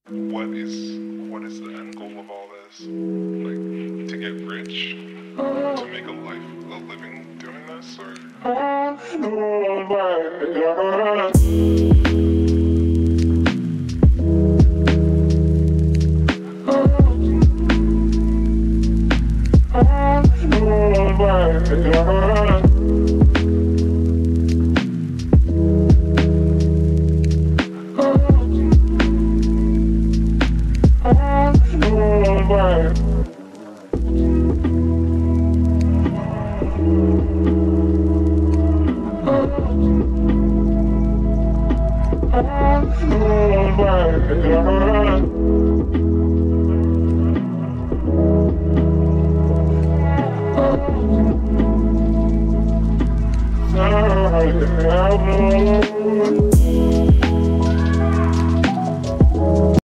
What is the end goal of all this? Like, to get rich? To make a living doing this? Or...